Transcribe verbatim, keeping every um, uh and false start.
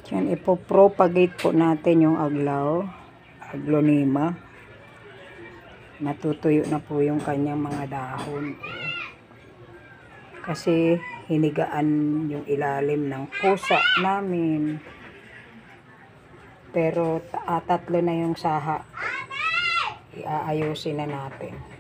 Yan, ipopropagate po natin yung aglaw, aglonema. Natutuyo na po yung kanyang mga dahon. Kasi hinigaan yung ilalim ng pusa namin. Pero tatlo na yung saha. Iaayusin na natin.